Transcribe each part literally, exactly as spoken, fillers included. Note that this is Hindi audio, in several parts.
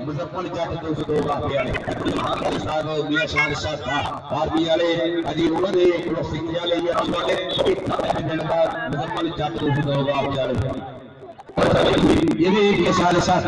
मुजफ्फर जट दो सौ दो वाले हमारे साथ मियां शान शाह था आरबी वाले अजी उन्होंने सिंह वाले ये मुजफ्फर जट दो सौ दो वाले ये भी एक सारे साथ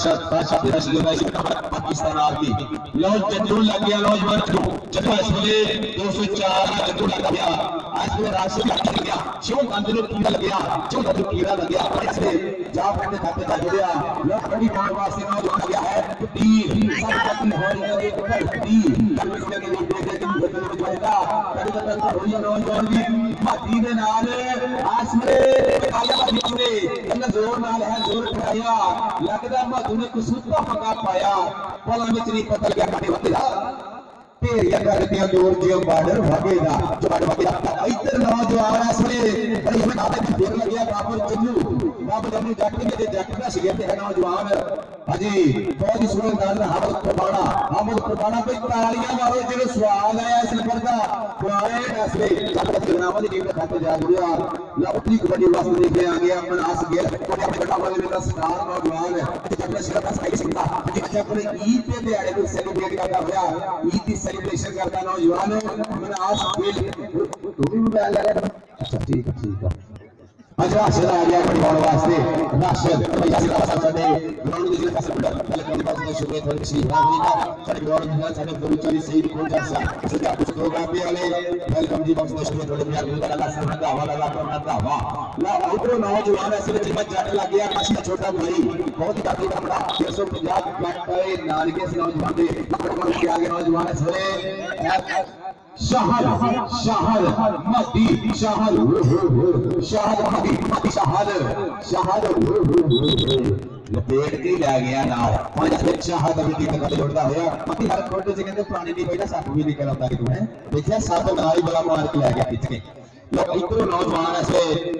पाकिस्तान आदमी लॉज जद्दू लग गया लॉज मर जद्दू इसमें दो सौ चार जद्दू लग गया आज में राशि लग गया क्यों अंदर कीड़ा लग गया क्यों अंदर कीड़ा लग गया ऐसे जाप करने खाते जा जुड़िया लोग बड़ी मारवा से ना जुड़ गया है तीर सब खत्म हो रही है ऊपर तीर इसके लिए देखे कि बदल जाएगा कभी कभी होई नौजवान भी मदीने नाल आज में आया मदीने अल्लाह जोर नाल है जोर पाया लगदा मधु ने कुसूता पका पाया पला में नहीं पता क्या काटे होते तेरिया करते हैं दूर जो बॉर्डर भागेगा जो बॉर्डर भागेगा इधर नौजवान असले बड़ी बड़ा देर लग गया बाबर चन्नू बाबर चन्नू जट के जट का शिगे ते नौजवान हाजी बहुत ही सुंदर गाल हामद प्रबाणा हामद प्रबाणा पे तालियां मारो जो स्वाद आया इस नंबर का पुराने असले जट नाम की टीम खाते जा जुड़िया लवती कबड्डी वास्ते देखे आ गया मनास गया अपने बड़ा वाले का स्टार नौजवान जट शिगे का सही सिंगा अच्छा अपने ईद के दिहाड़े को सेलिब्रेट करता होया ईद की सेलिब्रेशन करता नौजवान मनास खेल तू भी मोबाइल ले अच्छा ठीक है ठीक है आज राशिद आ गया फुटबॉल वास्ते राशिद भैया से राशिद साडे ग्राउंड के पास पहले कौन पास में शुरू थोड़ी सी रावली का साडे ग्राउंड में साडे पूरी चली सही को जैसा सजा कुछ तो गापे वाले वेलकम जी बॉक्स में शुरू थोड़ी प्यार का लास्ट में का हवाला ला करना था वाह ला इधर नौजवान ऐसे जिम्मा जट लग गया काशी छोटा भाई बहुत ही काफी बड़ा छह सौ पचास प्लस पे नारिके से नौजवान के नंबर के आगे नौजवान इसमें शहर शहर मदी शहर शहर मदी मदी शहर शहर लपेट के ले गया ना पांच शहर अभी की तरह छोड़ता होया मदी हर कोटे से कहते पानी नहीं पीता साफ भी निकल आता है तुम्हें देखिए साफ नाई बड़ा मार के ले गया खींच के लोग इतने नौजवान ऐसे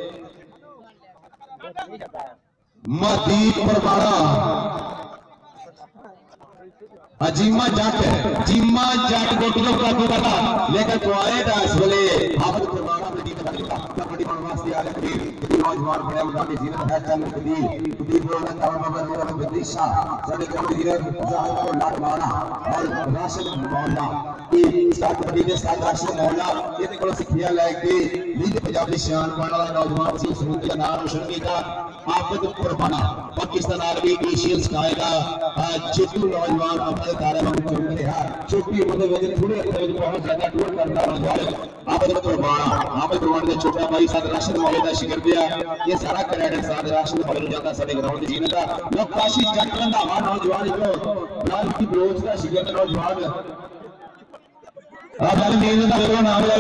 मदी परवाना अजीमा जट जीमा जट गोटियों का को पता लेकर पॉइंट इस वाले हाफिज परवाना में टीम का कबड्डी बनवास दिया है कबीर नौजवान बड़े मुद्दा में जीवन है चल कबीर कबीर बोलना था बाबा मेरा बदीशा साडे कबड्डी जीवन जाहिर को लाट मारना और राशिद मौला ये स्टार्ट कबड्डी के साथ राशिद मौला ये को सिखिया लेके लीग पंजाब की शान बनने वाला नौजवान सी सुरूद का नाम रोशन किया हाफिज परवाना पाकिस्तान आर्मी एशियन स्काएगा चित्तू नौजवान अपने तारे में चल रहा छोटी उम्र में थोड़े बहुत ज्यादा टूर करना नौजवान हाफिज परवाना हाफिज परवाना के छोटा भाई साथ राशिद मौला का शिकर दिया ये सारा क्रेडिट साथ राशिद मौला जाता साडे ग्राउंड की जीने का लोग काशी जट रंधावा नौजवान को लाल की ब्रोच का शिकर नौजवान आप लाल मीर का मेरा नाम ले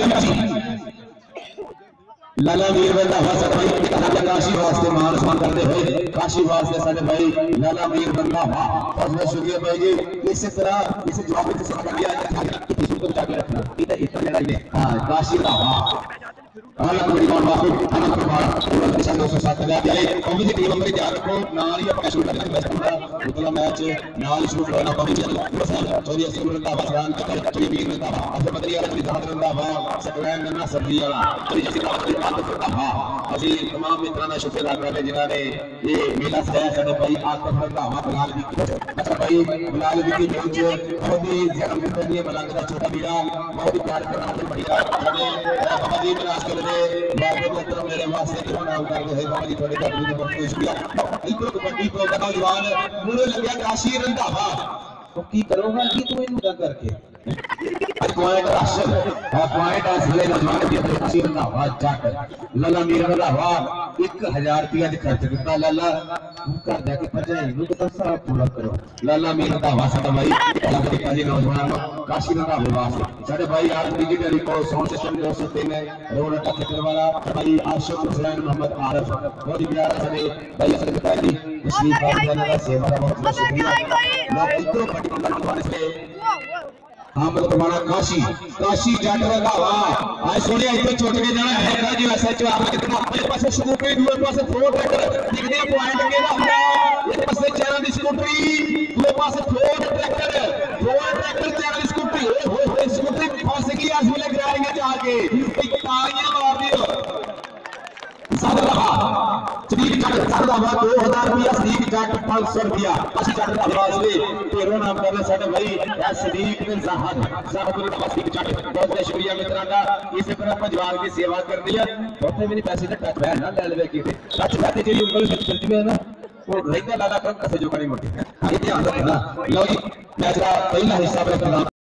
लाला मीर रंधावा साडे भाई काशी वास्ते मान सम्मान करते हुए काशी वास्ते साडे भाई लाला मीर रंधावा बहुत शुक्रिया भाई जी इसी तरह इस जवाब में से कर दिया किसी को बचा के रखना इधर इतना लड़ाई है हां काशी रंधावा हालांकि बड़ी बात बात हम को बात दिशा दो सौ सात में आए कौमी की टीम नंबर चार को नाल ही अपना शुरू करना बेस्ट होगा उतना मैच नाल शुरू करना कौमी चल चौधरी असीम रंधावा सलाम चौधरी मीर रंधावा अजय बदरिया वाला दाद रंधावा सकलैन नन्ना सब्जी वाला चौधरी जैसे बात रंधावा अजी तमाम मित्रों का शुक्रिया अदा करते जिन्होंने ये मेला सजाया साडे भाई आतफ रंधावा बिलाल भी अच्छा भाई बिलाल भी की बेंच बहुत ही जगह मिलते हैं मलंग का छोटा वीरा बहुत ही प्यार करना है बढ़िया साडे बाबा जी विराज कर बाबा मित्र मेरे वास्ते क्यों नाम कर दे बाबा जी थोड़े कबड्डी में बहुत शुक्रिया इनको कबड्डी को नौजवान मुझे लगा काशी रंधावा तो की करोगा कि तू इनको करके पॉइंट राशिद और पॉइंट असले नौजवान की काशी रंधावा जट लाला मीर रंधावा एक हज़ार रुपया खर्च किया लाला कर दे के भजाई नु तो सब पूरा करो लाला मीर रंधावा साडा भाई काजी नौजवान काशी रंधावा वास्ते साडे भाई आज डिजिटल को साउंड सिस्टम दो सौ तीन रोड टक्कर वाला भाई आशिक हुसैन मोहम्मद आरिफ बहुत ही प्यारा साडे भाई साडे भाई मुस्लिम भाई का सेवा का बहुत बहुत शुक्रिया लोग इतने बड़ी नौजवान से हामद परवाना काशी काशी जट रंधावा आज सोने इतने छोटे के जाना है राजू एसएचओ आप कितना अपने पास स्कूटरी दूसरे पास फ्लोर ट्रैक्टर दिखने पॉइंट के ना एक पास चार दी स्कूटरी दूसरे पास फ्लोर ट्रैक्टर फ्लोर ट्रैक्टर चार दी स्कूटरी हो हो स्कूटरी फंस गई आज वाले गिराएंगे जाके तालियां मार दियो साथ रहा चली दो हजार रुपया सदीक जट पांच सौ रुपया असि जट दा वास्ते तेरो नाम कर रहे साडे भाई ए सदीक ने ज़ाहद ज़ाहद दा सदीक जट बहुत बहुत शुक्रिया मित्रों का। इस तरह पंजवाल की सेवा करनी है उत्थे मेरे पैसे का टच है ना ले लेवे की टच है ते जेडी ऊपर चलती है ना वो रहता लाला कर कसे जो करी मोटी ये ध्यान रखना। लो जी मैच का पहला हिस्सा अपने